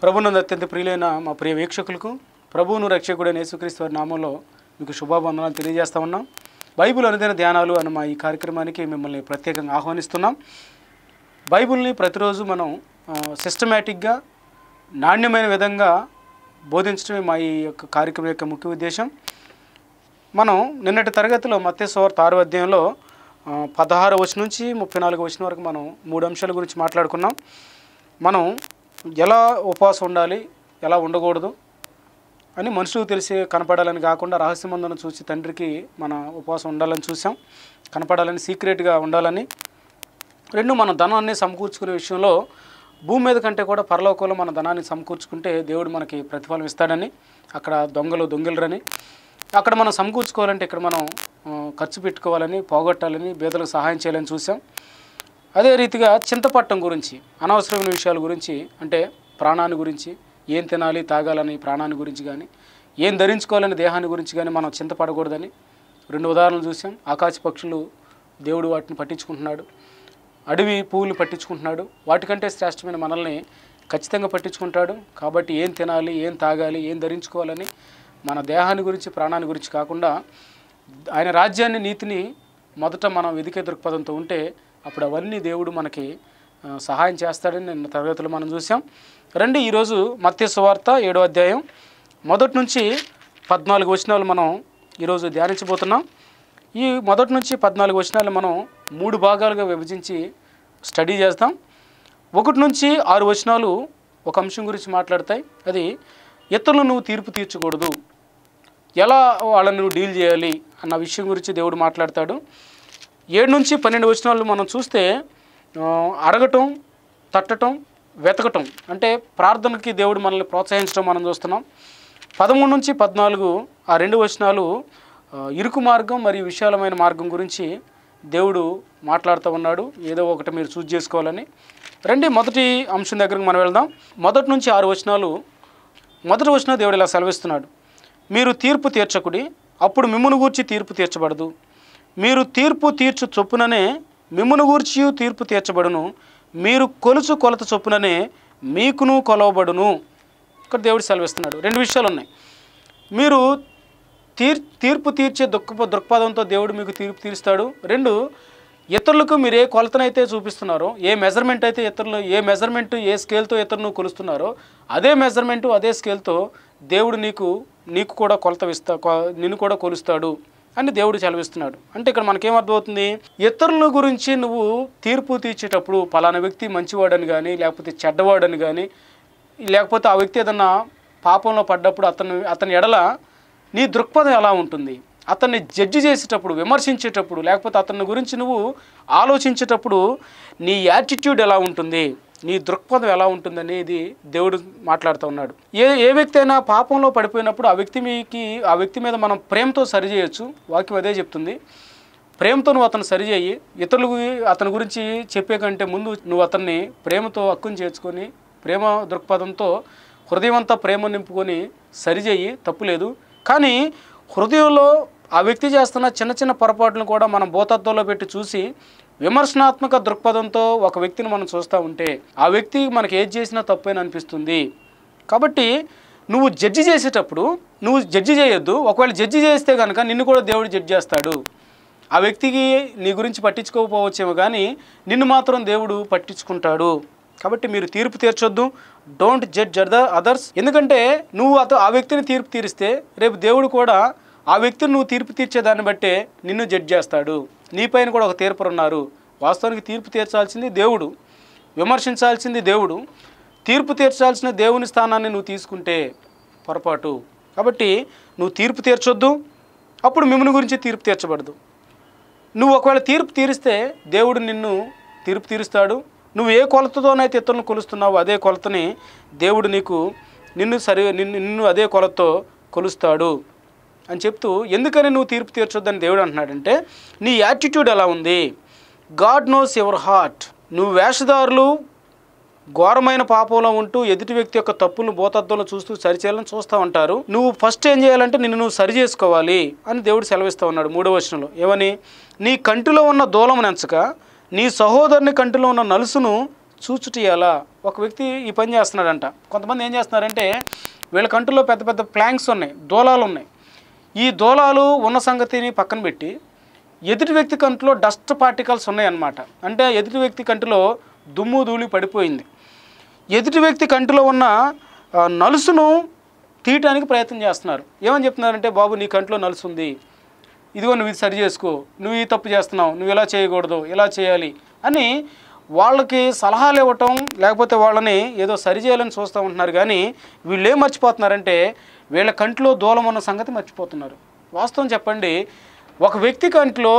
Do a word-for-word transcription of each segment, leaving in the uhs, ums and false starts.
ప్రభువునందు అత్యంత ప్రియులైన మా ప్రియ వీక్షకులకు ప్రభువును రక్షకుడైన యేసుక్రీస్తు వారి నామంలో మీకు శుభావందనాలు తెలియజేస్తా ఉన్నాం. బైబిల్ అనుదిన ధ్యానాలు అన్న మా ఈ కార్యక్రమానికి మిమ్మల్ని ప్రత్యేకంగా ఆహ్వానిస్తున్నాం. బైబిల్ని ప్రతిరోజు మనం సిస్టమేటిక్గా నాణ్యమైన విధంగా బోధించడమే మా ఈ యొక్క కార్యక్రమం యొక్క ముఖ్య ఉద్దేశం. మనం నిన్నటి తరగతిలో మత్తయి సువార్త ఆరో అధ్యాయంలో పదహారు వచనం నుంచి ముప్పై నాలుగు వచనం వరకు మనం మూడు అంశాల గురించి మాట్లాడుకున్నాం. మనం ఎలా ఉపవాసం ఉండాలి, ఎలా ఉండకూడదు అని మనుషులకు తెలిసి కనపడాలని కాకుండా రహస్యమందును చూసి తండ్రికి మన ఉపవాసం ఉండాలని చూసాం. కనపడాలని, సీక్రెట్గా ఉండాలని. రెండు, మన ధనాన్ని సమకూర్చుకునే విషయంలో భూమి మీద కంటే కూడా పరలోకంలో మన ధనాన్ని సమకూర్చుకుంటే దేవుడు మనకి ప్రతిఫలం ఇస్తాడని, అక్కడ దొంగలు దొంగలరని, అక్కడ మనం సమకూర్చుకోవాలంటే ఇక్కడ మనం ఖర్చు పెట్టుకోవాలని, పోగొట్టాలని, పేదలకు సహాయం చేయాలని చూసాం. అదే రీతిగా చింతపట్టం గురించి, అనవసరమైన విషయాల గురించి, అంటే ప్రాణాన్ని గురించి, ఏం తినాలి తాగాలని ప్రాణాన్ని గురించి కానీ, ఏం ధరించుకోవాలని దేహాన్ని గురించి కానీ మనం చింతపడకూడదని రెండు ఉదాహరణలు చూసాం. ఆకాశ పక్షులు దేవుడు వాటిని పట్టించుకుంటున్నాడు, అడవి పువ్వులు పట్టించుకుంటున్నాడు. వాటికంటే శ్రేష్టమైన మనల్ని ఖచ్చితంగా పట్టించుకుంటాడు. కాబట్టి ఏం తినాలి, ఏం తాగాలి, ఏం ధరించుకోవాలని మన దేహాన్ని గురించి, ప్రాణాన్ని గురించి కాకుండా ఆయన రాజ్యాన్ని, నీతిని మొదట మనం వెదికే దృక్పథంతో ఉంటే అప్పుడు అవన్నీ దేవుడు మనకి సహాయం చేస్తాడని నిన్న తరగతిలో మనం చూసాం. రండి, ఈరోజు మత్తయి సువార్త ఏడో అధ్యాయం మొదటి నుంచి పద్నాలుగు వచనాలు మనం ఈరోజు ధ్యానించబోతున్నాం. ఈ మొదటి నుంచి పద్నాలుగు వచనాలు మనం మూడు భాగాలుగా విభజించి స్టడీ చేస్తాం. ఒకటి నుంచి ఆరు వచనాలు ఒక అంశం గురించి మాట్లాడతాయి. అది ఇతరులను నువ్వు తీర్పు తీర్చకూడదు, ఎలా వాళ్ళని నువ్వు డీల్ చేయాలి అన్న విషయం గురించి దేవుడు మాట్లాడతాడు. ఏడు నుంచి పన్నెండు వచనాలు మనం చూస్తే అడగటం, తట్టటం, వెతకటం, అంటే ప్రార్థనకి దేవుడు మనల్ని ప్రోత్సహించడం మనం చూస్తున్నాం. పదమూడు నుంచి పద్నాలుగు ఆ రెండు వచనాలు ఇరుకు మార్గం మరియు విశాలమైన మార్గం గురించి దేవుడు మాట్లాడుతూ ఉన్నాడు. ఏదో ఒకటి మీరు చూస్ చేసుకోవాలని. రండి, మొదటి అంశం దగ్గరకు మనం వెళ్దాం. మొదటి నుంచి ఆరు వచనాలు. మొదటి వచనం దేవుడు ఇలా సెలవిస్తున్నాడు: మీరు తీర్పు తీర్చకుడి, అప్పుడు మిమ్మును గూర్చి తీర్పు తీర్చబడదు. మీరు తీర్పు తీర్చు చొప్పుననే మిమ్మును గూర్చి తీర్పు తీర్చబడును. మీరు కొలుచు కొలత చొప్పుననే మీకును కొలవబడును. ఇక్కడ దేవుడు సెలవిస్తున్నాడు. రెండు విషయాలు ఉన్నాయి. మీరు తీర్ తీర్పు తీర్చే దృక్ప దృక్పథంతో దేవుడు మీకు తీర్పు తీరుస్తాడు. రెండు, ఇతరులకు మీరు ఏ కొలతనైతే చూపిస్తున్నారో, ఏ మెజర్మెంట్ అయితే ఇతరులు, ఏ మెజర్మెంట్ ఏ స్కేల్తో ఇతరులను కొలుస్తున్నారో అదే మెజర్మెంటు, అదే స్కేల్తో దేవుడు నీకు నీకు కూడా కొలత ఇస్తా నిన్ను కూడా కొలుస్తాడు అని దేవుడు సెలవిస్తున్నాడు. అంటే ఇక్కడ మనకేమర్థమవుతుంది? ఇతరుల గురించి నువ్వు తీర్పు తీర్చేటప్పుడు పలానా వ్యక్తి మంచివాడని కానీ, లేకపోతే చెడ్డవాడని కానీ, లేకపోతే ఆ వ్యక్తి ఏదన్నా పాపంలో పడ్డప్పుడు అతను అతని ఎడల నీ దృక్పథం ఎలా ఉంటుంది? అతన్ని జడ్జి చేసేటప్పుడు, విమర్శించేటప్పుడు, లేకపోతే అతని గురించి నువ్వు ఆలోచించేటప్పుడు నీ యాటిట్యూడ్ ఎలా ఉంటుంది, నీ దృక్పథం ఎలా ఉంటుందనేది దేవుడు మాట్లాడుతూ ఉన్నాడు. ఏ ఏ వ్యక్తి అయినా పాపంలో పడిపోయినప్పుడు ఆ వ్యక్తి మీకి ఆ వ్యక్తి మీద మనం ప్రేమతో సరిచేయచ్చు. వాక్యం అదే చెప్తుంది. ప్రేమతో నువ్వు అతను సరిచేయి. ఇతరులకు అతని గురించి చెప్పే కంటే ముందు నువ్వు అతన్ని ప్రేమతో హక్కును చేర్చుకొని, ప్రేమ దృక్పథంతో హృదయమంతా ప్రేమ నింపుకొని సరిచేయి, తప్పులేదు. కానీ హృదయంలో ఆ వ్యక్తి చేస్తున్న చిన్న చిన్న పొరపాట్లను కూడా మనం భూతత్వంలో పెట్టి చూసి విమర్శనాత్మక దృక్పథంతో ఒక వ్యక్తిని మనం చూస్తూ ఉంటే ఆ వ్యక్తి మనకి ఏది చేసినా తప్పని అనిపిస్తుంది. కాబట్టి నువ్వు జడ్జి చేసేటప్పుడు నువ్వు జడ్జి చేయొద్దు. ఒకవేళ జడ్జి చేస్తే కనుక నిన్ను కూడా దేవుడు జడ్జి చేస్తాడు. ఆ వ్యక్తికి నీ గురించి పట్టించుకోకపోవచ్చేమో కానీ నిన్ను మాత్రం దేవుడు పట్టించుకుంటాడు. కాబట్టి మీరు తీర్పు తీర్చొద్దు. Don't judge others. ఎందుకంటే నువ్వు అత ఆ వ్యక్తిని తీర్పు తీరిస్తే రేపు దేవుడు కూడా ఆ వ్యక్తిని నువ్వు తీర్పు తీర్చేదాన్ని బట్టే నిన్ను జడ్జ్ చేస్తాడు. నీ పైన కూడా ఒక తీర్పు ఉన్నారు. వాస్తవానికి తీర్పు తీర్చాల్సింది దేవుడు, విమర్శించాల్సింది దేవుడు. తీర్పు తీర్చాల్సిన దేవుని స్థానాన్ని నువ్వు తీసుకుంటే పొరపాటు. కాబట్టి నువ్వు తీర్పు తీర్చొద్దు, అప్పుడు మిమ్మల్ని గురించి తీర్పు తీర్చబడదు. నువ్వు ఒకవేళ తీర్పు తీరిస్తే దేవుడు నిన్ను తీర్పు తీరుస్తాడు. నువ్వు ఏ కొలతతోనైతే ఇతరులను కొలుస్తున్నావో అదే కొలతని దేవుడు నీకు నిన్ను సరి నిన్ను నిన్ను అదే కొలతతో కొలుస్తాడు అని చెప్తూ, ఎందుకని నువ్వు తీర్పు తీర్చొద్దని దేవుడు అంటున్నాడంటే నీ యాటిట్యూడ్ ఎలా ఉంది. God knows your heart. నువ్వు వేషధారులు ఘోరమైన పాపంలో ఉంటూ ఎదుటి వ్యక్తి యొక్క తప్పులను భూతత్వంలో చూస్తూ సరిచేయాలని చూస్తూ ఉంటారు. నువ్వు ఫస్ట్ ఏం చేయాలంటే నిన్ను నువ్వు సరి చేసుకోవాలి అని దేవుడు సెలవిస్తూ ఉన్నాడు మూడో వచనంలో. ఏమని? నీ కంటిలో ఉన్న దూలము నెంచక నీ సహోదరుని కంటిలో ఉన్న నలుసును చూచుట ఎలా. ఒక వ్యక్తి ఈ పని చేస్తున్నాడంట. కొంతమంది ఏం చేస్తున్నారంటే వీళ్ళ కంటిలో పెద్ద పెద్ద ప్లాంక్స్ ఉన్నాయి, దూలాలు ఉన్నాయి. ఈ దూలాలు ఉన్న సంగతిని పక్కన పెట్టి ఎదుటి వ్యక్తి కంటిలో డస్ట్ పార్టికల్స్ ఉన్నాయన్నమాట. అంటే ఎదుటి వ్యక్తి కంటిలో దుమ్ము ధూళి పడిపోయింది. ఎదుటి వ్యక్తి కంటిలో ఉన్న నలుసును తీయటానికి ప్రయత్నం చేస్తున్నారు. ఏమని చెప్తున్నారంటే, బాబు నీ కంటిలో నలుసు ఉంది, ఇదిగో నువ్వు ఇది సరి చేసుకో, నువ్వు ఈ తప్పు చేస్తున్నావు, నువ్వు ఇలా చేయకూడదు, ఇలా చేయాలి అని వాళ్ళకి సలహాలు ఇవ్వటం, లేకపోతే వాళ్ళని ఏదో సరి చేయాలని చూస్తూ ఉంటున్నారు. కానీ వీళ్ళు ఏం మర్చిపోతున్నారంటే వీళ్ళ కంటిలో దూలం ఉన్న సంగతి మర్చిపోతున్నారు. వాస్తవం చెప్పండి, ఒక వ్యక్తి కంటిలో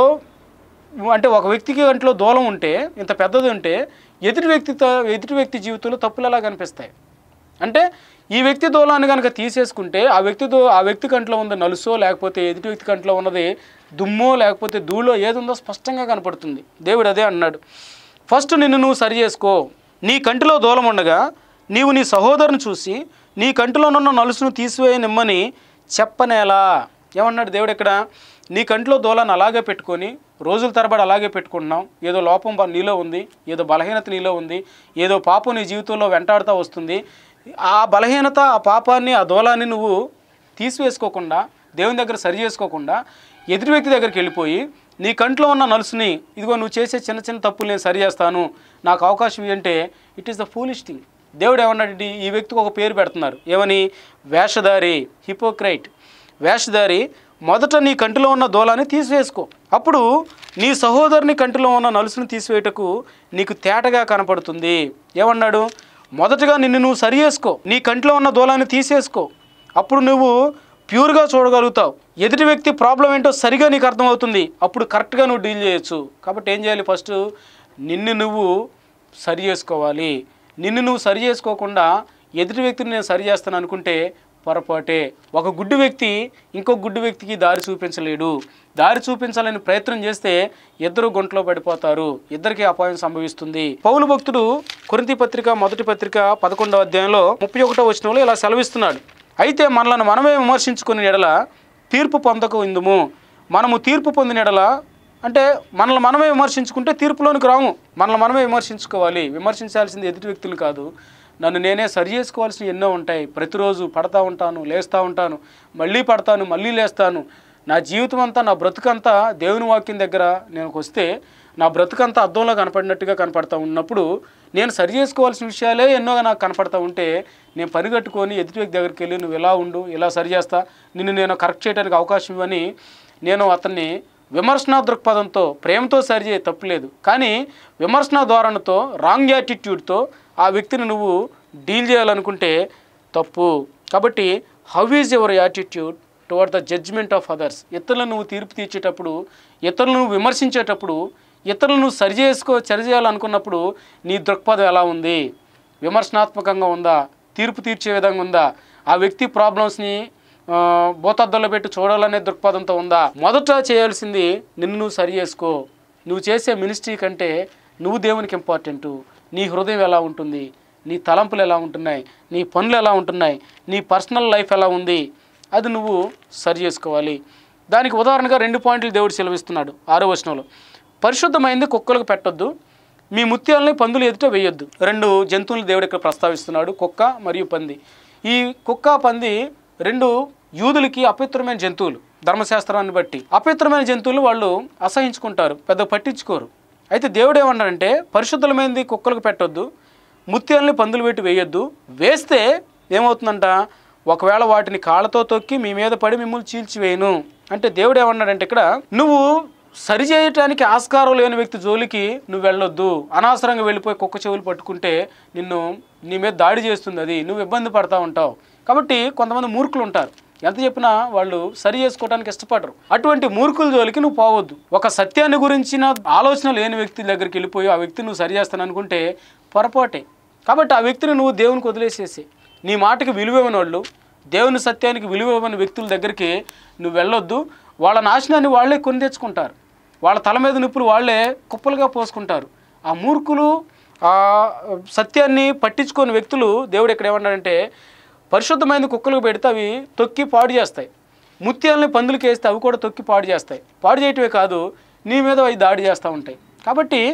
అంటే ఒక వ్యక్తికి కంటిలో దూలం ఉంటే, ఇంత పెద్దది ఉంటే, ఎదుటి వ్యక్తితో ఎదుటి వ్యక్తి జీవితంలో తప్పులు ఎలా కనిపిస్తాయి అంటే, ఈ వ్యక్తి దూలాన్ని కనుక తీసేసుకుంటే ఆ వ్యక్తి దో ఆ వ్యక్తి కంట్లో ఉన్న నలుసో, లేకపోతే ఎదుటి వ్యక్తి కంట్లో ఉన్నది దుమ్మో, లేకపోతే ధూళో ఏది ఉందో స్పష్టంగా కనపడుతుంది. దేవుడు అదే అన్నాడు, ఫస్ట్ నిన్ను నువ్వు సరి చేసుకో. నీ కంటిలో దూలం ఉండగా నీవు నీ సహోదరుని చూసి నీ కంటిలోనున్న నలుసును తీసివేయనిమ్మని చెప్పనేలా. ఏమన్నాడు దేవుడు ఇక్కడ? నీ కంటిలో దూలాన్ని అలాగే పెట్టుకొని రోజుల తరబడి అలాగే పెట్టుకుంటున్నావు. ఏదో లోపం నీలో ఉంది, ఏదో బలహీనత నీలో ఉంది, ఏదో పాపం నీ జీవితంలో వెంటాడుతూ వస్తుంది. ఆ బలహీనత, ఆ పాపాన్ని, ఆ దూలాన్ని నువ్వు తీసివేసుకోకుండా, దేవుని దగ్గర సరి చేసుకోకుండా ఎదుటి వ్యక్తి దగ్గరికి వెళ్ళిపోయి నీ కంట్లో ఉన్న నలుసుని, ఇదిగో నువ్వు చేసే చిన్న చిన్న తప్పులు నేను సరి చేస్తాను, నాకు అవకాశం ఇవ్వంటే, it is the foolish thing. దేవుడు ఏమన్నాడు? ఈ వ్యక్తికి ఒక పేరు పెడుతున్నారు. ఏమని? వేషధారి, హిపోక్రైట్. వేషధారి, మొదట నీ కంటిలో ఉన్న దూలాన్ని తీసివేసుకో, అప్పుడు నీ సహోదరుని కంటిలో ఉన్న నలుసుని తీసివేయటకు నీకు తేటగా కనపడుతుంది. ఏమన్నాడు? మొదటగా నిన్ను నువ్వు సరి చేసుకో, నీ కంటిలో ఉన్న దూలాన్ని తీసేసుకో, అప్పుడు నువ్వు ప్యూర్గా చూడగలుగుతావు. ఎదుటి వ్యక్తి ప్రాబ్లం ఏంటో సరిగా నీకు అర్థమవుతుంది, అప్పుడు కరెక్ట్గా నువ్వు డీల్ చేయొచ్చు. కాబట్టి ఏం చేయాలి? ఫస్ట్ నిన్ను నువ్వు సరి చేసుకోవాలి. నిన్ను నువ్వు సరి చేసుకోకుండా ఎదుటి వ్యక్తిని నేను సరి చేస్తాను అనుకుంటే పొరపాటే. ఒక గుడ్డి వ్యక్తి ఇంకొక గుడ్డి వ్యక్తికి దారి చూపించలేడు. దారి చూపించాలని ప్రయత్నం చేస్తే ఇద్దరు గుంటలో పడిపోతారు, ఇద్దరికి అపాయం సంభవిస్తుంది. పౌలు భక్తుడు కొరింథీ పత్రిక మొదటి పత్రిక పదకొండవ అధ్యాయంలో ముప్పై ఒకటో వచనంలో ఇలా సెలవిస్తున్నాడు, అయితే మనలను మనమే విమర్శించుకునే ఎడల తీర్పు పొందకు ఇందుము. మనము తీర్పు పొందిన ఎడల అంటే మనల్ని మనమే విమర్శించుకుంటే తీర్పులోనికి రాము. మనల్ని మనమే విమర్శించుకోవాలి. విమర్శించాల్సింది ఎదుటి వ్యక్తులు కాదు, నన్ను నేనే సరి చేసుకోవాల్సినవి ఎన్నో ఉంటాయి. ప్రతిరోజు పడతా ఉంటాను, లేస్తూ ఉంటాను, మళ్ళీ పడతాను, మళ్ళీ లేస్తాను. నా జీవితం అంతా, నా బ్రతుకంతా దేవుని వాక్యం దగ్గర నేను వస్తే నా బ్రతుకంతా అద్దంలో కనపడినట్టుగా కనపడతా ఉన్నప్పుడు నేను సరి చేసుకోవాల్సిన విషయాలే ఎన్నో నాకు కనపడతా ఉంటే నేను పరిగెట్టుకొని ఎదుటి వ్యక్తి దగ్గరికి వెళ్ళి నువ్వు ఎలా ఉండు, ఇలా సరి చేస్తా, నిన్ను నేను కరెక్ట్ చేయడానికి అవకాశం ఇవ్వని నేను అతన్ని విమర్శనా దృక్పథంతో, ప్రేమతో సరి చేయ తప్పులేదు. కానీ విమర్శనా ధోరణితో, రాంగ్ యాటిట్యూడ్తో ఆ వ్యక్తిని నువ్వు డీల్ చేయాలనుకుంటే తప్పు. కాబట్టి how is your attitude towards the judgement of others? ఇతరులను నువ్వు తీర్పు తీర్చేటప్పుడు, ఇతరులను నువ్వు విమర్శించేటప్పుడు, ఇతరులను నువ్వు సరి చేసుకో సరి చేయాలనుకున్నప్పుడు నీ దృక్పథం ఎలా ఉంది? విమర్శనాత్మకంగా ఉందా? తీర్పు తీర్చే విధంగా ఉందా? ఆ వ్యక్తి ప్రాబ్లమ్స్ని భూతద్దంలో పెట్టి చూడాలనే దృక్పథంతో ఉందా? మొదట చేయాల్సింది నిన్ను నువ్వు సరి చేసుకో. నువ్వు చేసే మినిస్ట్రీ కంటే నువ్వు దేవునికి ఇంపార్టెంటు. నీ హృదయం ఎలా ఉంటుంది, నీ తలంపులు ఎలా ఉంటున్నాయి, నీ పనులు ఎలా ఉంటున్నాయి, నీ పర్సనల్ లైఫ్ ఎలా ఉంది, అది నువ్వు సరి చేసుకోవాలి. దానికి ఉదాహరణగా రెండు పాయింట్లు దేవుడు సెలవిస్తున్నాడు ఆరో వచనంలో. పరిశుద్ధమైంది కుక్కలకు పెట్టొద్దు, మీ ముత్యాలని పందులు ఎదుట వేయొద్దు. రెండు జంతువులు దేవుడు ఇక్కడ ప్రస్తావిస్తున్నాడు, కుక్క మరియు పంది. ఈ కుక్క, పంది రెండు యూదులకి అపవిత్రమైన జంతువులు. ధర్మశాస్త్రాన్ని బట్టి అపవిత్రమైన జంతువులు వాళ్ళు అసహించుకుంటారు, పెద్ద పట్టించుకోరు. అయితే దేవుడు ఏమన్నాడంటే పరిశుద్ధమైనది కుక్కలకు పెట్టొద్దు, ముత్యాలని పందులు పెట్టి వేయొద్దు. వేస్తే ఏమవుతుందంట? ఒకవేళ వాటిని కాళ్ళతో తొక్కి మీ మీద పడి మిమ్మల్ని చీల్చివేయను. అంటే దేవుడు ఏమన్నాడంటే ఇక్కడ నువ్వు సరి చేయటానికి ఆస్కారం లేని వ్యక్తి జోలికి నువ్వు వెళ్ళొద్దు. అనవసరంగా వెళ్ళిపోయి కుక్క చెవులు పట్టుకుంటే నిన్ను నీ మీద దాడి చేస్తుంది, అది నువ్వు ఇబ్బంది పడతా ఉంటావు. కాబట్టి కొంతమంది మూర్ఖులు ఉంటారు, ఎంత చెప్పినా వాళ్ళు సరి చేసుకోవడానికి ఇష్టపడరు. అటువంటి మూర్ఖుల జోలికి నువ్వు పోవద్దు. ఒక సత్యాన్ని గురించిన ఆలోచన లేని వ్యక్తి దగ్గరికి వెళ్ళిపోయి ఆ వ్యక్తిని నువ్వు సరి చేస్తాను అనుకుంటే పొరపాటే. కాబట్టి ఆ వ్యక్తిని నువ్వు దేవునికి వదిలేసేసి, నీ మాటకి విలువ ఇవ్వని వాళ్ళు, దేవుని సత్యానికి విలువ ఇవ్వని వ్యక్తుల దగ్గరికి నువ్వు వెళ్ళొద్దు. వాళ్ళ నాశనాన్ని వాళ్ళే కొని తెచ్చుకుంటారు, వాళ్ళ తల మీద నిప్పులు వాళ్ళే కుప్పలుగా పోసుకుంటారు. ఆ మూర్ఖులు, ఆ సత్యాన్ని పట్టించుకోని వ్యక్తులు దేవుడు ఇక్కడ ఏమన్నాడంటే పరిశుద్ధమైన కుక్కలకు పెడితే అవి తొక్కి పాడు చేస్తాయి, ముత్యాలని పందులకి వేస్తే అవి కూడా తొక్కి పాడు చేస్తాయి. పాడు చేయటమే కాదు, నీ మీద అవి దాడి చేస్తూ ఉంటాయి. కాబట్టి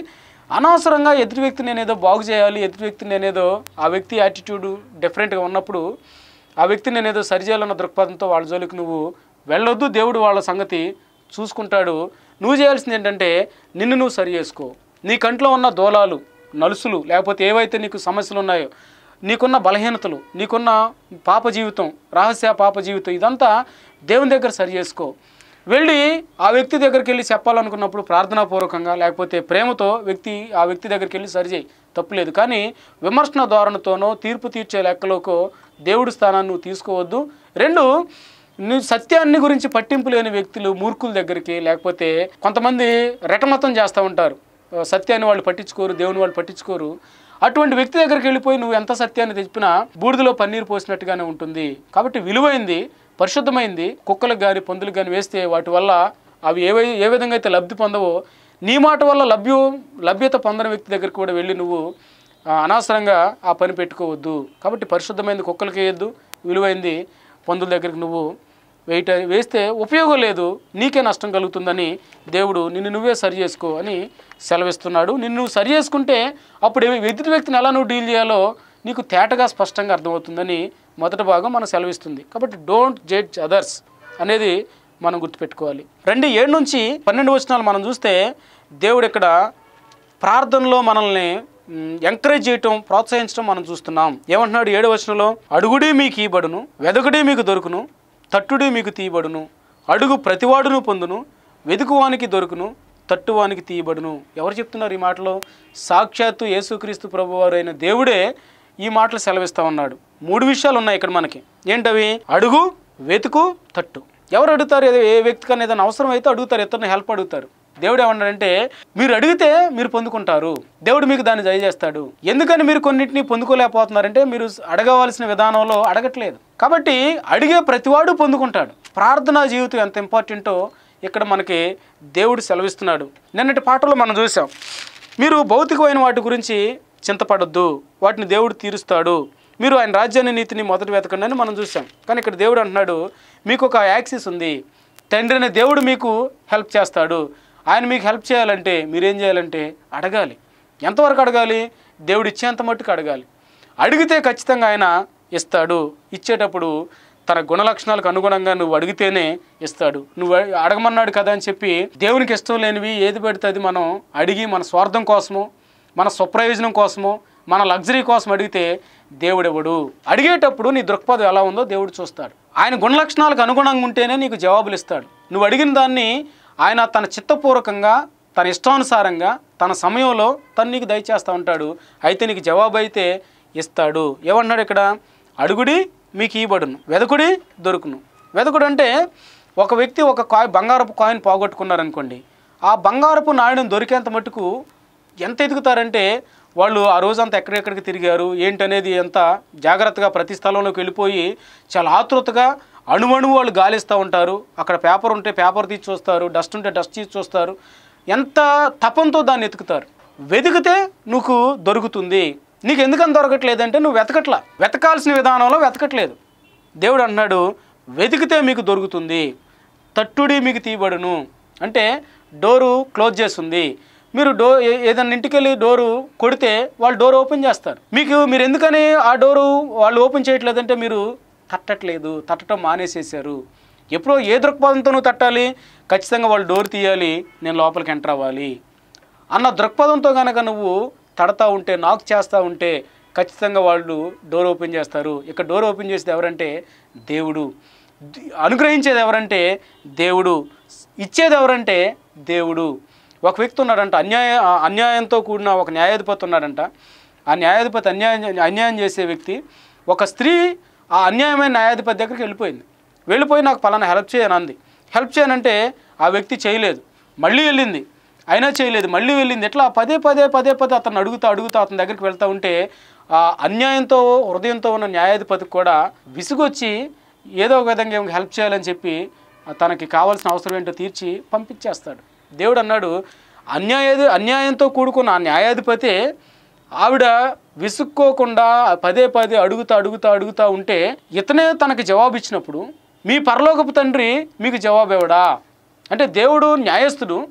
అనవసరంగా ఎదుటి వ్యక్తి నేనేదో బాగు చేయాలి, ఎదుటి వ్యక్తి నేనేదో ఆ వ్యక్తి యాటిట్యూడ్ డిఫరెంట్గా ఉన్నప్పుడు ఆ వ్యక్తి నేనేదో సరిచేయాలన్న దృక్పథంతో వాళ్ళ జోలికి నువ్వు వెళ్ళొద్దు. దేవుడు వాళ్ళ సంగతి చూసుకుంటాడు. నువ్వు చేయాల్సింది ఏంటంటే నిన్ను నువ్వు సరి చేసుకో. నీ కంట్లో ఉన్న దోలాలు, నలుసులు, లేకపోతే ఏవైతే నీకు సమస్యలు ఉన్నాయో, నీకున్న బలహీనతలు, నీకున్న పాప జీవితం, రహస్య పాప జీవితం, ఇదంతా దేవుని దగ్గర సరి చేసుకో. వెళ్ళి ఆ వ్యక్తి దగ్గరికి వెళ్ళి చెప్పాలనుకున్నప్పుడు ప్రార్థనాపూర్వకంగా లేకపోతే ప్రేమతో వ్యక్తి ఆ వ్యక్తి దగ్గరికి వెళ్ళి సరిచేయి, తప్పులేదు. కానీ విమర్శన ధోరణితోనో తీర్పు తీర్చే లెక్కలోకో దేవుడి స్థానాన్ని నువ్వు తీసుకోవద్దు. రెండు, నువ్వు సత్యాన్ని గురించి పట్టింపు లేని వ్యక్తులు, మూర్ఖుల దగ్గరికి, లేకపోతే కొంతమంది రెటమతం చేస్తూ ఉంటారు, సత్యాన్ని వాళ్ళు పట్టించుకోరు, దేవుని వాళ్ళు పట్టించుకోరు. అటువంటి వ్యక్తి దగ్గరికి వెళ్ళిపోయి నువ్వు ఎంత సత్యాన్ని తెచ్చినా బూడిదలో పన్నీరు పోసినట్టుగానే ఉంటుంది. కాబట్టి విలువైంది, పరిశుద్ధమైంది కుక్కలకు కానీ పందులకు కానీ వేస్తే వాటి వల్ల అవి ఏవై ఏ విధంగా అయితే లబ్ధి పొందవో, నీ మాట వల్ల లభ్య లభ్యత పొందని వ్యక్తి దగ్గరికి కూడా వెళ్ళి నువ్వు అనవసరంగా ఆ పని పెట్టుకోవద్దు. కాబట్టి పరిశుద్ధమైనది కుక్కలకి వేయద్దు, విలువైంది పందుల దగ్గరికి నువ్వు వేయట వేస్తే ఉపయోగం లేదు, నీకే నష్టం కలుగుతుందని దేవుడు నిన్ను నువ్వే సరి చేసుకో అని సెలవిస్తున్నాడు. నిన్ను నువ్వు సరి చేసుకుంటే అప్పుడు ఎదుటి వ్యక్తిని ఎలా నువ్వు డీల్ చేయాలో నీకు తేటగా స్పష్టంగా అర్థమవుతుందని మొదటి భాగం మనం సెలవిస్తుంది. కాబట్టి డోంట్ జడ్జ్ అదర్స్ అనేది మనం గుర్తుపెట్టుకోవాలి. రెండు ఏడు నుంచి పన్నెండు వచనాలు మనం చూస్తే దేవుడు ఇక్కడ ప్రార్థనలో మనల్ని ఎంకరేజ్ చేయటం, ప్రోత్సహించడం మనం చూస్తున్నాం. ఏమంటున్నాడు ఏడు వచనంలో? అడుగుడి మీకు ఇవ్వబడును, వెదకుడి మీకు దొరుకును, తట్టుడి మీకు తీయబడును, అడుగు ప్రతివాడును పొందును, వెదుకువానికి దొరుకును, తట్టువానికి తీయబడును. ఎవరు చెప్తున్నారు ఈ మాటలో? సాక్షాత్తు యేసుక్రీస్తు ప్రభువారు అయిన దేవుడే ఈ మాటలు సెలవిస్తూ ఉన్నాడు. మూడు విషయాలు ఉన్నాయి ఇక్కడ మనకి. ఏంటవి? అడుగు, వెతుకు, తట్టు. ఎవరు అడుగుతారు? ఏ వ్యక్తికన్నా ఏదైనా అవసరం అయితే అడుగుతారు, ఇతరుని హెల్ప్ అడుగుతారు. దేవుడు ఏమన్నాడంటే మీరు అడిగితే మీరు పొందుకుంటారు, దేవుడు మీకు దాన్ని దయచేస్తాడు. ఎందుకని మీరు కొన్నింటిని పొందుకోలేకపోతున్నారంటే మీరు అడగవలసిన విధానంలో అడగట్లేదు. కాబట్టి అడిగే ప్రతివాడు పొందుకుంటాడు. ప్రార్థనా జీవితం ఎంత ఇంపార్టెంటో ఇక్కడ మనకి దేవుడు సెలవిస్తున్నాడు. నిన్నటి పాటలో మనం చూసాం, మీరు భౌతికమైన వాటి గురించి చింతపడొద్దు, వాటిని దేవుడు తీరుస్తాడు, మీరు ఆయన రాజ్యాన్ని నీతిని మొదటి వెతకండి అని మనం చూసాం. కానీ ఇక్కడ దేవుడు అంటున్నాడు మీకు ఒక యాక్సెస్ ఉంది, తండ్రి అనే దేవుడు మీకు హెల్ప్ చేస్తాడు. ఆయన మీకు హెల్ప్ చేయాలంటే మీరేం చేయాలంటే అడగాలి. ఎంతవరకు అడగాలి? దేవుడు ఇచ్చేంత మట్టుకు అడగాలి. అడిగితే ఖచ్చితంగా ఆయన ఇస్తాడు. ఇచ్చేటప్పుడు తన గుణలక్షణాలకు అనుగుణంగా నువ్వు అడిగితేనే ఇస్తాడు. నువ్వు అడగమన్నాడు కదా అని చెప్పి దేవునికి ఇష్టం లేనివి ఏది పెడితే అది మనం అడిగి మన స్వార్థం కోసమో, మన స్వప్రయోజనం కోసమో, మన లగ్జరీ కోసం అడిగితే దేవుడు ఇవ్వడు. అడిగేటప్పుడు నీ దృక్పథం ఎలా ఉందో దేవుడు చూస్తాడు. ఆయన గుణలక్షణాలకు అనుగుణంగా ఉంటేనే నీకు జవాబులు ఇస్తాడు. నువ్వు అడిగిన దాన్ని ఆయన తన చిత్తపూర్వకంగా, తన ఇష్టానుసారంగా, తన సమయంలో తను నీకు దయచేస్తూ ఉంటాడు. అయితే నీకు జవాబు అయితే ఇస్తాడు. ఏమన్నాడు ఇక్కడ? అడుగుడి మీకు ఇవ్వబడును, వెదకుడి దొరుకును. వెదకుడు అంటే ఒక వ్యక్తి ఒక కాయి బంగారపు కాయిన్ పోగొట్టుకున్నారనుకోండి, ఆ బంగారపు నాణ్యం దొరికేంత మట్టుకు ఎంత ఎదుగుతారంటే వాళ్ళు ఆ రోజంతా ఎక్కడెక్కడికి తిరిగారు ఏంటనేది ఎంత జాగ్రత్తగా ప్రతి స్థలంలోకి వెళ్ళిపోయి చాలా ఆతృతగా అణువణువు వాళ్ళు గాలిస్తూ ఉంటారు. అక్కడ పేపర్ ఉంటే పేపర్ తీసి చూస్తారు, డస్ట్ ఉంటే డస్ట్ తీసి చూస్తారు. ఎంత తపంతో దాన్ని ఎతుకుతారు. వెతికితే నీకు దొరుకుతుంది. నీకు ఎందుకని దొరకట్లేదంటే నువ్వు వెతకట్లా, వెతకాల్సిన విధానంలో వెతకట్లేదు. దేవుడు అంటున్నాడు వెతికితే మీకు దొరుకుతుంది, తట్టుడి మీకు తీయబడును. అంటే డోరు క్లోజ్ చేస్తుంది, మీరు డో ఏదైనా ఇంటికి వెళ్ళి డోరు కొడితే వాళ్ళు డోర్ ఓపెన్ చేస్తారు. మీకు మీరు ఎందుకని ఆ డోరు వాళ్ళు ఓపెన్ చేయట్లేదంటే మీరు తట్టట్లేదు, తట్టడం మానేసేసారు. ఎప్పుడో ఏ దృక్పథంతో నువ్వు తట్టాలి? ఖచ్చితంగా వాళ్ళు డోర్ తీయాలి, నేను లోపలికి ఎంటర్ అవ్వాలి అన్న దృక్పథంతో కనుక నువ్వు తడతా ఉంటే, నాక్ చేస్తూ ఉంటే ఖచ్చితంగా వాళ్ళు డోర్ ఓపెన్ చేస్తారు. ఇక్కడ డోర్ ఓపెన్ చేసేది ఎవరంటే దేవుడు, అనుగ్రహించేది ఎవరంటే దేవుడు, ఇచ్చేది ఎవరంటే దేవుడు. ఒక వ్యక్తి ఉన్నాడంట, అన్యాయ అన్యాయంతో కూడిన ఒక న్యాయాధిపతి ఉన్నాడంట. ఆ న్యాయాధిపతి అన్యాయం అన్యాయం చేసే వ్యక్తి, ఒక స్త్రీ ఆ అన్యాయమైన న్యాయాధిపతి దగ్గరికి వెళ్ళిపోయింది. వెళ్ళిపోయి నాకు పలానా హెల్ప్ చేయను అంది. హెల్ప్ చేయనంటే ఆ వ్యక్తి చేయలేదు. మళ్ళీ వెళ్ళింది, అయినా చేయలేదు. మళ్ళీ వెళ్ళింది. ఎట్లా పదే పదే పదే పదే అతను అడుగుతూ అడుగుతూ అతని దగ్గరికి వెళ్తూ ఉంటే ఆ అన్యాయంతో హృదయంతో ఉన్న న్యాయాధిపతికి కూడా విసుగొచ్చి ఏదో ఒక విధంగా హెల్ప్ చేయాలని చెప్పి తనకి కావాల్సిన అవసరం ఏంటో తీర్చి పంపించేస్తాడు. దేవుడు అన్నాడు అన్యాయ అన్యాయంతో కూడుకున్న ఆ న్యాయాధిపతి ఆవిడ విసుక్కోకుండా పదే పదే అడుగుతా అడుగుతా అడుగుతూ ఉంటే ఇతనే తనకి జవాబు ఇచ్చినప్పుడు మీ పరలోకపు తండ్రి మీకు జవాబు ఇవ్వడా? అంటే దేవుడు న్యాయస్థుడు,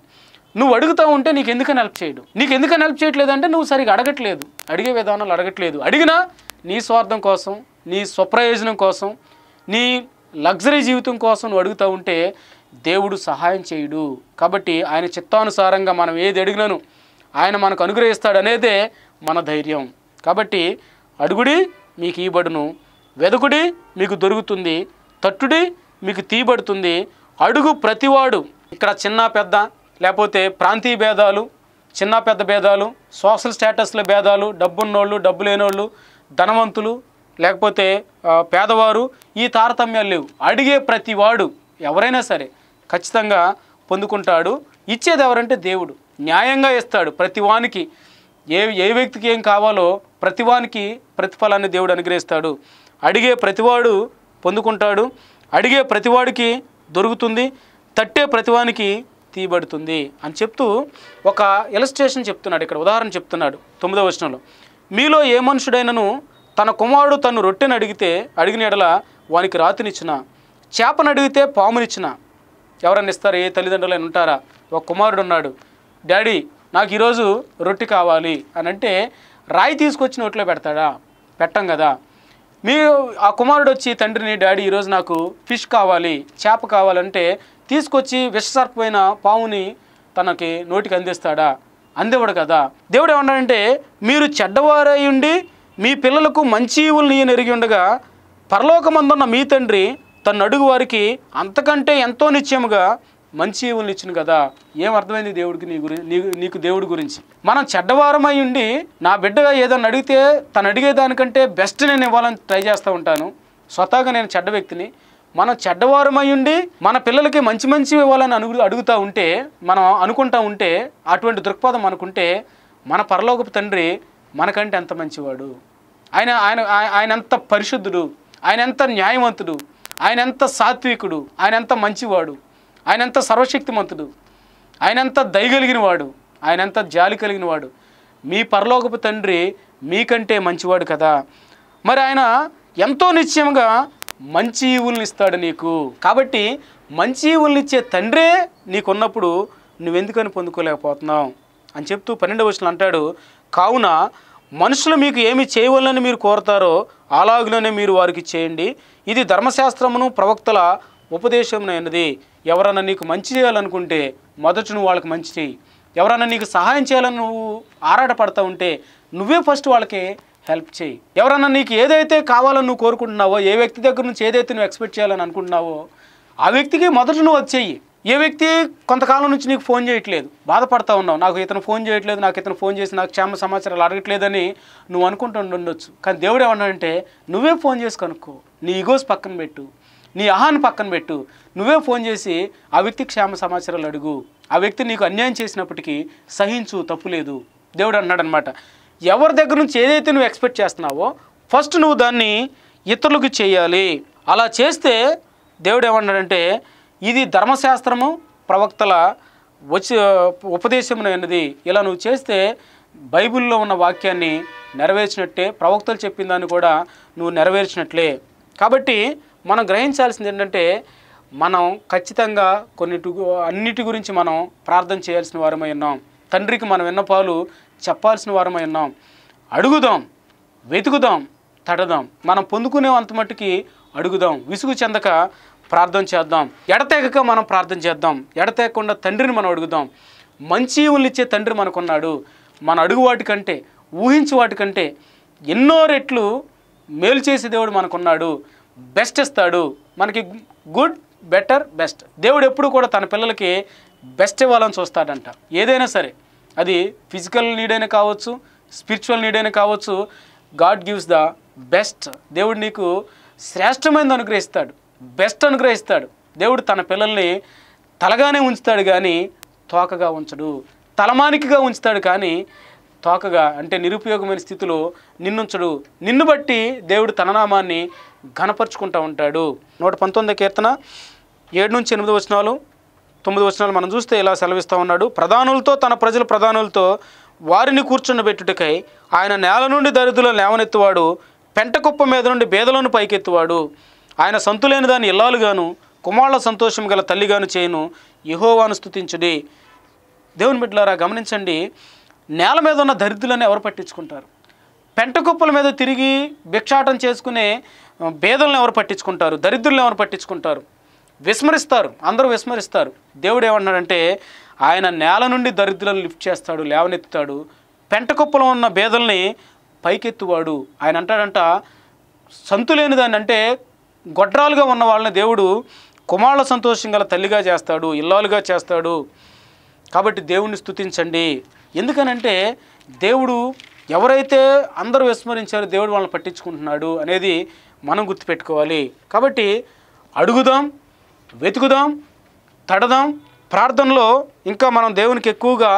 నువ్వు అడుగుతూ ఉంటే నీకు ఎందుకని హెల్ప్ చేయడు? నీకు ఎందుకని హెల్ప్ చేయట్లేదంటే నువ్వు సరిగా అడగట్లేదు, అడిగే విధానాలు అడగట్లేదు. అడిగినా నీ స్వార్థం కోసం, నీ స్వప్రయోజనం కోసం, నీ లగ్జరీ జీవితం కోసం నువ్వు అడుగుతూ ఉంటే దేవుడు సహాయం చేయుడు. కాబట్టి ఆయన చిత్తానుసారంగా మనం ఏది అడిగినాను ఆయన మనకు అనుగ్రహిస్తాడు అనేదే మన ధైర్యం. కాబట్టి అడుగుడి మీకు ఇవ్వబడును, వెదకుడి మీకు దొరుకుతుంది, తట్టుడి మీకు తీయబడుతుంది. అడుగు ప్రతివాడు, ఇక్కడ చిన్న పెద్ద లేకపోతే ప్రాంతీయ భేదాలు, చిన్న పెద్ద భేదాలు, సోషల్ స్టేటస్ల భేదాలు, డబ్బున్నోళ్ళు డబ్బు లేనోళ్ళు, ధనవంతులు లేకపోతే పేదవారు, ఈ తారతమ్యాలు లేవు. అడిగే ప్రతివాడు ఎవరైనా సరే ఖచ్చితంగా పొందుకుంటాడు. ఇచ్చేది ఎవరంటే దేవుడు. న్యాయంగా ఇస్తాడు ప్రతివానికి. ఏ ఏ వ్యక్తికి ఏం కావాలో ప్రతివానికి ప్రతిఫలాన్ని దేవుడు అనుగ్రహిస్తాడు. అడిగే ప్రతివాడు పొందుకుంటాడు, అడిగే ప్రతివాడికి దొరుకుతుంది, తట్టే ప్రతివానికి తీయబడుతుంది అని చెప్తూ ఒక ఇలస్ట్రేషన్ చెప్తున్నాడు. ఇక్కడ ఉదాహరణ చెప్తున్నాడు తొమ్మిదవ వచనంలో. మీలో ఏ మనుషుడైనను తన కుమారుడు తను రొట్టెని అడిగితే అడిగిన ఎడల వానికి రాతినిచ్చిన, చేపను అడిగితే పామునిచ్చిన ఎవరన్నా ఇస్తారు? ఏ తల్లిదండ్రులైనా ఉంటారా? ఒక కుమారుడు ఉన్నాడు, డాడీ నాకు ఈరోజు రొట్టె కావాలి అని అంటే రాయి తీసుకొచ్చి నోట్లో పెడతాడా? పెట్టం కదా. మీ ఆ కుమారుడు వచ్చి తండ్రిని, డాడీ ఈరోజు నాకు ఫిష్ కావాలి, చేప కావాలంటే తీసుకొచ్చి విషసర్పమైన పాముని తనకి నోటికి అందిస్తాడా? అందివ్వడు కదా. దేవుడు ఏమన్నాడంటే మీరు చెడ్డవారై ఉండి మీ పిల్లలకు మంచి ఈవులు నేను ఎరిగి ఉండగా పరలోకమందున్న మీ తండ్రి తను అడుగు వారికి అంతకంటే ఎంతో నిశ్చయముగా మంచి ఈవులు ఇచ్చిన కదా. ఏం అర్థమైంది దేవుడికి నీ గురించి, నీకు నీకు దేవుడి గురించి? మనం చెడ్డవారమై ఉండి నా బిడ్డగా ఏదన్నా అడిగితే తను అడిగేదానికంటే బెస్ట్ నేను ఇవ్వాలని ట్రై చేస్తూ ఉంటాను. స్వతహాగా నేను చెడ్డ వ్యక్తిని. మనం చెడ్డవారమై ఉండి మన పిల్లలకి మంచి మంచి ఇవ్వాలని అడుగు అడుగుతూ ఉంటే, మనం అనుకుంటూ ఉంటే, అటువంటి దృక్పథం అనుకుంటే మన పరలోకపు తండ్రి మనకంటే ఎంత మంచివాడు. ఆయన ఆయన ఆయన ఎంత పరిశుద్ధుడు, ఆయన ఎంత న్యాయవంతుడు, ఆయన ఎంత సాత్వికుడు, ఆయన ఎంత మంచివాడు, ఆయన ఎంత సర్వశక్తిమంతుడు, ఆయన ఎంత దయగలిగిన వాడు, ఆయన ఎంత జాలి కలిగిన వాడు. మీ పరలోకపు తండ్రి మీకంటే మంచివాడు కదా. మరి ఆయన ఎంతో నిశ్చయంగా మంచి ఈవుల్ని ఇస్తాడు నీకు. కాబట్టి మంచి ఈవుల్ని ఇచ్చే తండ్రే నీకున్నప్పుడు నువ్వెందుకని పొందుకోలేకపోతున్నావు అని చెప్తూ పన్నెండవ వచనంలో అంటాడు, కావున మనుషులు మీకు ఏమి చేయవలని మీరు కోరుతారో అలాగులోనే మీరు వారికి చేయండి. ఇది ధర్మశాస్త్రమును ప్రవక్తల ఉపదేశమునైనది. ఎవరన్నా నీకు మంచి చేయాలనుకుంటే మొదట నువ్వు వాళ్ళకి మంచి చేయి. ఎవరన్నా నీకు సహాయం చేయాలని నువ్వు ఆరాటపడతా ఉంటే నువ్వే ఫస్ట్ వాళ్ళకి హెల్ప్ చేయి. ఎవరన్నా నీకు ఏదైతే కావాలని నువ్వు కోరుకుంటున్నావో, ఏ వ్యక్తి దగ్గర నుంచి ఏదైతే నువ్వు ఎక్స్పెక్ట్ చేయాలని అనుకుంటున్నావో ఆ వ్యక్తికి మొదట నువ్వు అది చెయ్యి. ఏ వ్యక్తి కొంతకాలం నుంచి నీకు ఫోన్ చేయట్లేదు, బాధపడతా ఉన్నావు, నాకు ఇతను ఫోన్ చేయట్లేదు, నాకు ఇతను ఫోన్ చేసి నాకు క్షేమ సమాచారాలు అడగట్లేదని నువ్వు అనుకుంటూ ఉండొచ్చు. కానీ దేవుడు ఏమన్నాడంటే నువ్వే ఫోన్ చేసి కనుక్కో. నీ ఈగోస్ పక్కన పెట్టు, నీ అహాన్ని పక్కన పెట్టు, నువ్వే ఫోన్ చేసి ఆ వ్యక్తి క్షేమ సమాచారాలు అడుగు. ఆ వ్యక్తి నీకు అన్యాయం చేసినప్పటికీ సహించు, తప్పులేదు. దేవుడు అన్నాడు అనమాట. ఎవరి దగ్గర నుంచి ఏదైతే నువ్వు ఎక్స్పెక్ట్ చేస్తున్నావో ఫస్ట్ నువ్వు దాన్ని ఇతరులకు చేయాలి. అలా చేస్తే దేవుడు ఏమన్నాడంటే ఇది ధర్మశాస్త్రము ప్రవక్తల వచ్చి ఉపదేశమునైనది. ఇలా నువ్వు చేస్తే బైబిల్లో ఉన్న వాక్యాన్ని నెరవేర్చినట్టే, ప్రవక్తలు చెప్పిన దాన్ని కూడా నువ్వు నెరవేర్చినట్లే. కాబట్టి మనం గ్రహించాల్సింది ఏంటంటే మనం ఖచ్చితంగా కొన్నిటి అన్నిటి గురించి మనం ప్రార్థన చేయాల్సిన వారమై ఉన్నాం. తండ్రికి మన విన్నపాలు చెప్పాల్సిన వారమై ఉన్నాం. అడుగుదాం, వెతుకుదాం, తడదాం. మనం పొందుకునే అంత మట్టుకి అడుగుదాం. విసుగు చెందక ప్రార్థన చేద్దాం. ఎడతెగక మనం ప్రార్థన చేద్దాం. ఎడతెగకుండా తండ్రిని మనం అడుగుదాం. మంచి ఈవులు ఇచ్చే తండ్రి మనకున్నాడు. మన అడుగు వాటికంటే, ఊహించు వాటికంటే ఎన్నో రెట్లు మేలు చేసే దేవుడు మనకున్నాడు. బెస్ట్ ఇస్తాడు మనకి. Good, better, best. దేవుడు ఎప్పుడు కూడా తన పిల్లలకి బెస్ట్ ఇవ్వాలని చూస్తాడంట. ఏదైనా సరే, అది ఫిజికల్ నీడ్ అయినా కావచ్చు, స్పిరిచువల్ నీడ్ అయినా కావచ్చు. God gives the best. దేవుడు నీకు శ్రేష్టమైనది అనుగ్రహిస్తాడు, బెస్ట్ అనుగ్రహిస్తాడు. దేవుడు తన పిల్లల్ని తలగానే ఉంచుతాడు కానీ తోకగా ఉంచడు. తలమానికిగా ఉంచుతాడు కానీ తోకగా అంటే నిరుపయోగమైన స్థితిలో నిన్నుంచడు. నిన్ను బట్టి దేవుడు తన నామాన్ని ఘనపరుచుకుంటూ ఉంటాడు. నూట పంతొమ్మిది కీర్తన ఏడు నుంచి ఎనిమిది వచనాలు తొమ్మిది వచనాలు మనం చూస్తే ఇలా సెలవిస్తూ ఉన్నాడు. ప్రధానులతో తన ప్రజల ప్రధానులతో వారిని కూర్చుండబెట్టుటకై ఆయన నేల నుండి దరిద్రులను లేవనెత్తువాడు, పెంట కుప్ప మీద నుండి బేదలను పైకెత్తువాడు. ఆయన సంతులేని దాన్ని ఇల్లాలుగాను కుమారుల సంతోషం గల తల్లిగాను చేయను. యెహోవాను స్తుతించుడి. దేవుని బిడ్డలారా గమనించండి, నేల మీద ఉన్న దరిద్రులను ఎవరు పట్టించుకుంటారు? పెంట కుప్పల మీద తిరిగి భిక్షాటం చేసుకునే పేదలను ఎవరు పట్టించుకుంటారు? దరిద్రులను ఎవరు పట్టించుకుంటారు? విస్మరిస్తారు, అందరూ విస్మరిస్తారు. దేవుడు ఏమన్నాడంటే ఆయన నేల నుండి దరిద్రులను లిఫ్ట్ చేస్తాడు, లేవనెత్తుతాడు. పెంట కుప్పలో ఉన్న బేదల్ని పైకెత్తువాడు. ఆయన అంటాడంట, సంతులేని దాన్ని అంటే గొడ్రాలుగా ఉన్న వాళ్ళని దేవుడు కుమారుల సంతోషం గల తల్లిగా చేస్తాడు, ఇల్లాలుగా చేస్తాడు. కాబట్టి దేవుణ్ణి స్తుతించండి. ఎందుకనంటే దేవుడు ఎవరైతే అందరూ విస్మరించారో దేవుడు వాళ్ళని పట్టించుకుంటున్నాడు అనేది మనం గుర్తుపెట్టుకోవాలి. కాబట్టి అడుగుదాం, వెతుకుదాం, తడదాం. ప్రార్థనలో ఇంకా మనం దేవునికి ఎక్కువగా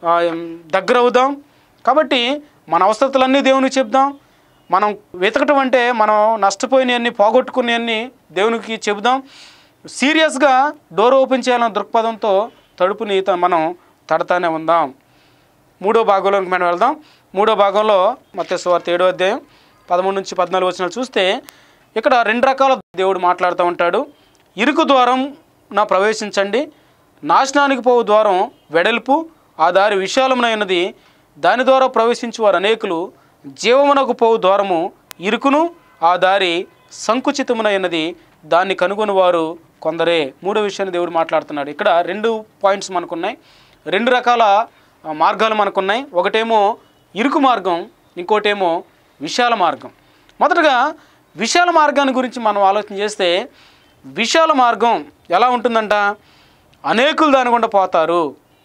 దగ్గర అవుదాం. కాబట్టి మన అవసరతలన్నీ దేవునికి చెప్దాం. మనం వెతకటం అంటే మనం నష్టపోయినవన్నీ, పోగొట్టుకునేవన్నీ దేవునికి చెబుదాం. సీరియస్గా డోర్ ఓపెన్ చేయాలన్న దృక్పథంతో తడుపుని మనం తడతానే ఉందాం. మూడో భాగంలోకి మనం వెళ్దాం. మూడో భాగంలో మత్తయి సువార్త ఏడో అధ్యాయం పదమూడు నుంచి పద్నాలుగు వచనాలు చూస్తే ఇక్కడ రెండు రకాల దేవుడు మాట్లాడుతూ ఉంటాడు. ఇరుకు ద్వారం నా ప్రవేశించండి, నాశనానికి పోవు ద్వారం వెడల్పు, ఆ దారి విశాలమైనది, దాని ద్వారా ప్రవేశించు వారు అనేకులు. జీవమునకు పోవు ద్వారము ఇరుకును, ఆ దారి సంకుచితమునైనది, దాన్ని కనుగొని వారు కొందరే. మూడో విషయాన్ని దేవుడు మాట్లాడుతున్నాడు. ఇక్కడ రెండు పాయింట్స్ మనకున్నాయి, రెండు రకాల మార్గాలు మనకున్నాయి. ఒకటేమో ఇరుకు మార్గం, ఇంకోటేమో విశాల మార్గం. మొదటగా విశాల మార్గాన్ని గురించి మనం ఆలోచన చేస్తే, విశాల మార్గం ఎలా ఉంటుందంట? అనేకులు దాని గుండా పోతారు.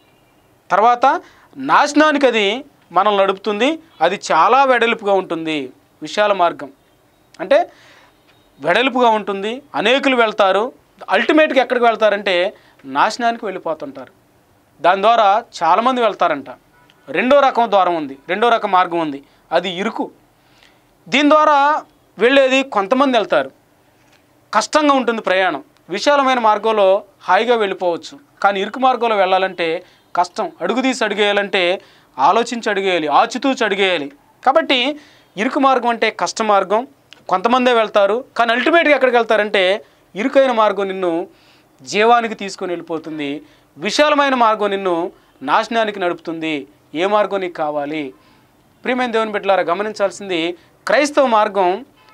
తర్వాత నాశనానికి అది మనల్ని నడుపుతుంది. అది చాలా వెడల్పుగా ఉంటుంది. విశాల మార్గం అంటే వెడల్పుగా ఉంటుంది, అనేకులు వెళ్తారు. అల్టిమేట్గా ఎక్కడికి వెళ్తారంటే నాశనానికి వెళ్ళిపోతుంటారు. దాని ద్వారా చాలామంది వెళ్తారంట. రెండో రకం ద్వారం ఉంది, రెండో రకం మార్గం ఉంది, అది ఇరుకు. దీని ద్వారా వెళ్ళేది కొంతమంది వెళ్తారు, కష్టంగా ఉంటుంది ప్రయాణం. విశాలమైన మార్గంలో హాయిగా వెళ్ళిపోవచ్చు. కానీ ఇరుకు మార్గంలో వెళ్ళాలంటే కష్టం. అడుగు తీసి అడిగేయాలంటే ఆలోచించి అడిగేయాలి, ఆచితూచి అడిగేయాలి. కాబట్టి ఇరుకు మార్గం అంటే కష్ట మార్గం, కొంతమందే వెళ్తారు. కానీ అల్టిమేట్గా ఎక్కడికి వెళ్తారంటే ఇరుకైన మార్గం నిన్ను జీవానికి తీసుకొని వెళ్ళిపోతుంది. విశాలమైన మార్గం నిన్ను నాశనానికి నడుపుతుంది. ఏ మార్గం నీకు కావాలి? ప్రియమైన దేవుని బిడ్డలారా గమనించాల్సింది, క్రైస్తవ మార్గం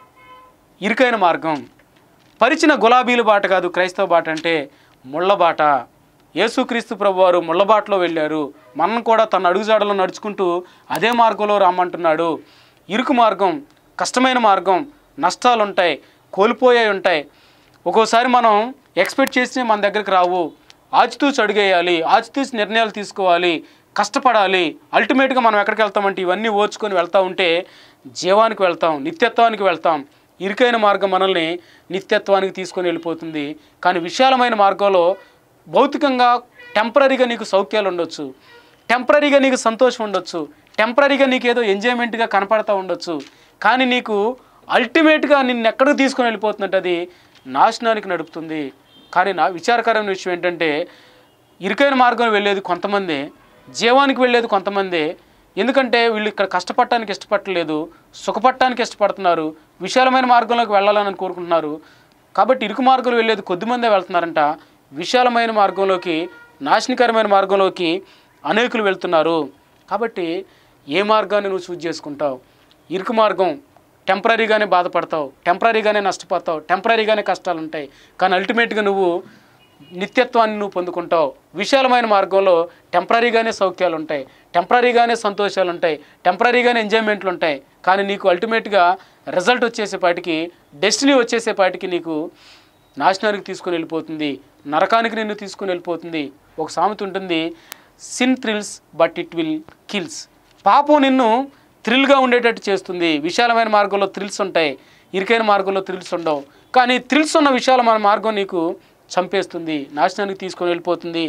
ఇరుకైన మార్గం. పరిచిన గులాబీల బాట కాదు క్రైస్తవ బాట అంటే, ముళ్ళ బాట. యేసుక్రీస్తు ప్రభువారు ముళ్ళ బాటలో వెళ్ళారు. మనం కూడా తన అడుగుజాడలో నడుచుకుంటూ అదే మార్గంలో రమ్మంటున్నాడు. ఇరుకు మార్గం, కష్టమైన మార్గం, నష్టాలు ఉంటాయి, కోల్పోయే ఉంటాయి. ఒక్కోసారి మనం ఎక్స్పెక్ట్ చేసి మన దగ్గరికి రావు. ఆచితూచి అడిగేయాలి, ఆచితూచి నిర్ణయాలు తీసుకోవాలి, కష్టపడాలి. అల్టిమేట్గా మనం ఎక్కడికి వెళ్తామంటే ఇవన్నీ ఓర్చుకొని వెళ్తూ ఉంటే జీవానికి వెళ్తాం, నిత్యత్వానికి వెళ్తాం. ఇరుకైన మార్గం మనల్ని నిత్యత్వానికి తీసుకొని వెళ్ళిపోతుంది. కానీ విశాలమైన మార్గంలో భౌతికంగా టెంపరీగా నీకు సౌఖ్యాలు ఉండొచ్చు, టెంపరీగా నీకు సంతోషం ఉండొచ్చు, టెంపరీగా నీకు ఏదో ఎంజాయ్మెంట్గా కనపడతా ఉండొచ్చు. కానీ నీకు అల్టిమేట్గా నిన్ను ఎక్కడికి తీసుకొని వెళ్ళిపోతుందంటే అది నాశనానికి నడుపుతుంది. కానీ నా విచారకరమైన విషయం ఏంటంటే ఇరుకైన మార్గం వెళ్ళేది కొంతమంది, జీవానికి వెళ్ళేది కొంతమంది. ఎందుకంటే వీళ్ళు ఇక్కడ కష్టపడటానికి ఇష్టపడలేదు, సుఖపడటానికి ఇష్టపడుతున్నారు, విశాలమైన మార్గంలోకి వెళ్ళాలని కోరుకుంటున్నారు. కాబట్టి ఇరుకు మార్గంలో వెళ్ళేది కొద్దిమందే వెళ్తున్నారంట. విశాలమైన మార్గంలోకి, నాశనకరమైన మార్గంలోకి అనేకులు వెళ్తున్నారు. కాబట్టి ఏ మార్గాన్ని నువ్వు చూజ్ చేసుకుంటావు? ఇరుకు మార్గం టెంపరీగానే బాధపడతావు, టెంపరీగానే నష్టపోతావు, టెంపరీగానే కష్టాలు ఉంటాయి. కానీ అల్టిమేట్గా నువ్వు నిత్యత్వాన్ని నువ్వు పొందుకుంటావు. విశాలమైన మార్గంలో టెంపరీగానే సౌఖ్యాలు ఉంటాయి, టెంపరీగానే సంతోషాలు ఉంటాయి, టెంపరీగానే ఎంజాయ్మెంట్లు ఉంటాయి. కానీ నీకు అల్టిమేట్గా రిజల్ట్ వచ్చేసేపాటికి, డెస్టినీ వచ్చేసేపాటికి నీకు నాశనానికి తీసుకుని వెళ్ళిపోతుంది, నరకానికి నిన్ను తీసుకుని వెళ్ళిపోతుంది. ఒక సామెత ఉంటుంది, sin thrills but it will kills. పాపం నిన్ను థ్రిల్గా ఉండేటట్టు చేస్తుంది. విశాలమైన మార్గంలో థ్రిల్స్ ఉంటాయి, ఇరుకైన మార్గంలో థ్రిల్స్ ఉండవు. కానీ థ్రిల్స్ ఉన్న విశాలమైన మార్గం నీకు చంపేస్తుంది, నాశనానికి తీసుకొని వెళ్ళిపోతుంది.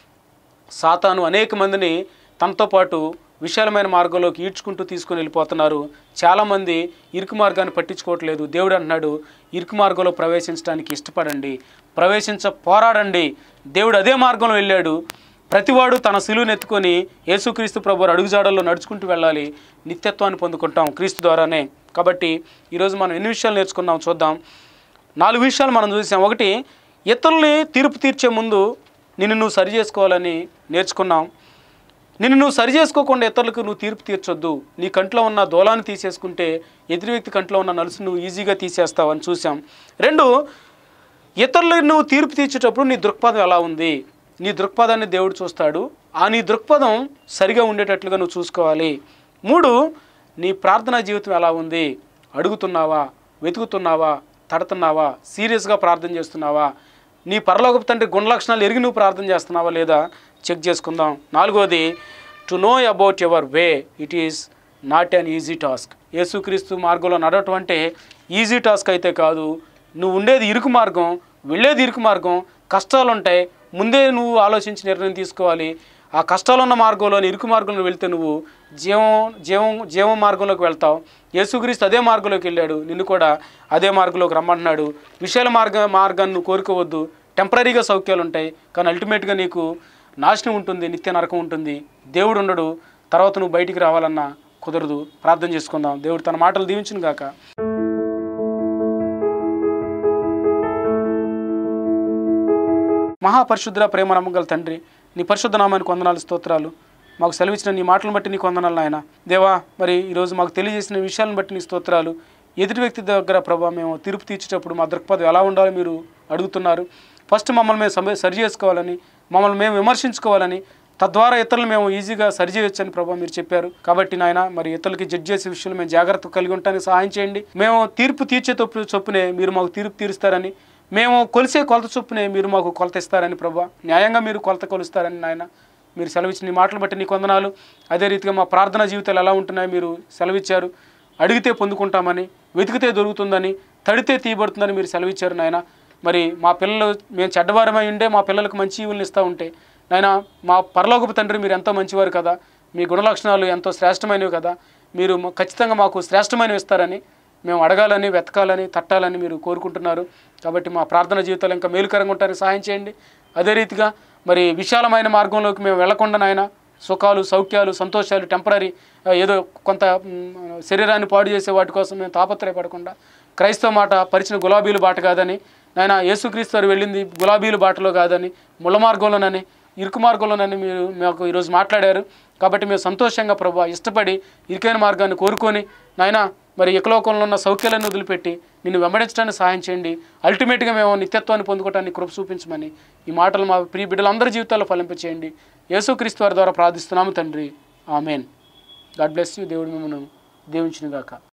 సాతాను అనేక మందిని తనతో పాటు విశాలమైన మార్గంలోకి ఈడ్చుకుంటూ తీసుకొని వెళ్ళిపోతున్నారు. చాలామంది ఇరుకు మార్గాన్ని పట్టించుకోవట్లేదు. దేవుడు అంటున్నాడు, ఇరుకు మార్గంలో ప్రవేశించడానికి ఇష్టపడండి, ప్రవేశించ పోరాడండి. దేవుడు అదే మార్గంలో వెళ్ళాడు. ప్రతివాడు తన సిలువను ఎత్తుకొని యేసుక్రీస్తు ప్రభువు అడుగుజాడల్లో నడుచుకుంటూ వెళ్ళాలి. నిత్యత్వాన్ని పొందుకుంటాం క్రీస్తు ద్వారానే. కాబట్టి ఈరోజు మనం ఎన్ని విషయాలు నేర్చుకున్నాం చూద్దాం. నాలుగు విషయాలు మనం చూసాం. ఒకటి, ఇతరుల్ని తీర్పు తీర్చే ముందు నిన్ను నువ్వు సరి చేసుకోవాలని నేర్చుకున్నాం. నిన్ను నువ్వు సరి చేసుకోకుండా ఇతరులకు నువ్వు తీర్పు తీర్చొద్దు. నీ కంట్లో ఉన్న దోలాన్ని తీసేసుకుంటే ఎదుటి వ్యక్తి కంట్లో ఉన్న నలుసు నువ్వు ఈజీగా తీసేస్తావు అని చూసాం. రెండు, ఇతరులకు నువ్వు తీర్పు తీర్చేటప్పుడు నీ దృక్పథం ఎలా ఉంది? నీ దృక్పథాన్ని దేవుడు చూస్తాడు. ఆ నీ దృక్పథం సరిగా ఉండేటట్లుగా నువ్వు చూసుకోవాలి. మూడు, నీ ప్రార్థనా జీవితం ఎలా ఉంది? అడుగుతున్నావా, వెతుకుతున్నావా, తడుతున్నావా, సీరియస్గా ప్రార్థన చేస్తున్నావా? నీ పరలోకపు తండ్రి గుణలక్షణాలు ఎరిగి నువ్వు ప్రార్థన చేస్తున్నావా లేదా చెక్ చేసుకుందాం. నాలుగోది, to know about your way, it is not an easy task. యేసుక్రీస్తు మార్గంలో నడవటం అంటే ఈజీ టాస్క్ అయితే కాదు. నువ్వు ఉండేది ఇరుకు మార్గం, వెళ్ళేది ఇరుకు మార్గం, కష్టాలు ఉంటాయి. ముందే నువ్వు ఆలోచించి నిర్ణయం తీసుకోవాలి. ఆ కష్టాలు ఉన్న మార్గంలో ఇరుకు మార్గంలో వెళ్తే నువ్వు జీవం జీవం జీవం మార్గంలోకి వెళ్తావు. యేసుక్రీస్తు అదే మార్గంలోకి వెళ్ళాడు, నిన్ను కూడా అదే మార్గంలోకి రమ్మంటున్నాడు. విశాల మార్గ మార్గాన్ని నువ్వు కోరుకోవద్దు. టెంపరీగా సౌఖ్యాలు ఉంటాయి, కానీ అల్టిమేట్గా నీకు నాశనం ఉంటుంది, నిత్య నరకం ఉంటుంది. దేవుడు ఉండడు, తర్వాత నువ్వు బయటికి రావాలన్నా కుదరదు. ప్రార్థన చేసుకుందాం. దేవుడు తన మాటలు దీవించును గాక. మహాపరిశుద్ధ ప్రేమ నమ్మగల తండ్రి, నీ పరిశుద్ధ నామానికి వందనాలు, స్తోత్రాలు. మాకు సెలవిచ్చిన నీ మాటలను బట్టి నీకు వందనాలు నాయన. దేవా, మరి ఈరోజు మాకు తెలియజేసిన విషయాలను బట్టి నీ స్తోత్రాలు. ఎదుటి వ్యక్తి దగ్గర ప్రభావ మేము తీర్పు తీర్చేటప్పుడు మా దృక్పథం ఎలా ఉండాలో మీరు అడుగుతున్నారు. ఫస్ట్ మమ్మల్ని మేము సమ సరి చేసుకోవాలని, మమ్మల్ని మేము విమర్శించుకోవాలని, తద్వారా ఇతరులు మేము ఈజీగా సరి చేయొచ్చని ప్రభావ మీరు చెప్పారు. కాబట్టి నాయన, మరి ఇతరులకి జడ్జ్ చేసే విషయంలో మేము జాగ్రత్త కలిగి ఉండటానికి సహాయం చేయండి. మేము తీర్పు తీర్చే తప్పు చొప్పునే మీరు మాకు తీర్పు తీరుస్తారని, మేము కొలిసే కొలత చొప్పునే మీరు మాకు కొలత ఇస్తారని ప్రభావ, న్యాయంగా మీరు కొలత కొలుస్తారని నాయన మీరు సెలవిచ్చిన నీ మాటలు బట్టి నీకు వందనాలు. అదే రీతిగా మా ప్రార్థనా జీవితాలు ఎలా ఉంటున్నాయో మీరు సెలవిచ్చారు. అడిగితే పొందుకుంటామని, వెతికితే దొరుకుతుందని, తడితే తీయబడుతుందని మీరు సెలవిచ్చారు నాయన. మరి మా పిల్లలు మేము చెడ్డవారమై ఉండే మా పిల్లలకు మంచి ఈవులను ఇస్తూ ఉంటే నాయన, మా పరలోకపు తండ్రి మీరు ఎంతో మంచివారు కదా, మీ గుణలక్షణాలు ఎంతో శ్రేష్టమైనవి కదా, మీరు ఖచ్చితంగా మాకు శ్రేష్టమైనవి ఇస్తారని మేము అడగాలని, వెతకాలని, తట్టాలని మీరు కోరుకుంటున్నారు. కాబట్టి మా ప్రార్థన జీవితాలు ఇంకా మేలుకరంగా ఉంటారని సహాయం చేయండి. అదే రీతిగా మరి విశాలమైన మార్గంలోకి మేము వెళ్లకుండా నాయన, సుఖాలు, సౌఖ్యాలు, సంతోషాలు, టెంపరీ ఏదో కొంత శరీరాన్ని పాడు చేసే వాటి కోసం మేము తాపత్రయపడకుండా, క్రైస్తవ మాట పరిచిన గులాబీలు బాట కాదని నాయన, యేసుక్రీస్తు వారు వెళ్ళింది గులాబీలు బాటలో కాదని, ముళ్ళ మార్గంలోనని, ఇరుకు మార్గంలోనని మీరు మాకు ఈరోజు మాట్లాడారు. కాబట్టి మేము సంతోషంగా ప్రభు ఇష్టపడి ఇరుకైన మార్గాన్ని కోరుకొని నాయన, మరి ఇకలోకంలో ఉన్న సౌఖ్యాలను వదిలిపెట్టి నిన్ను వెంబడించడానికి సహాయం చేయండి. అల్టిమేట్గా మేము నిత్యత్వాన్ని పొందుకోవడానికి కృప చూపించమని ఈ మాటలు మా ప్రియ బిడ్డలందరి జీవితాల్లో ఫలింపచేయండి. యేసుక్రీస్తు వారి ద్వారా ప్రార్థిస్తున్నాము తండ్రి, ఆమెన్. God bless you. దేవుడు మిమ్మల్ని దీవించును గాక.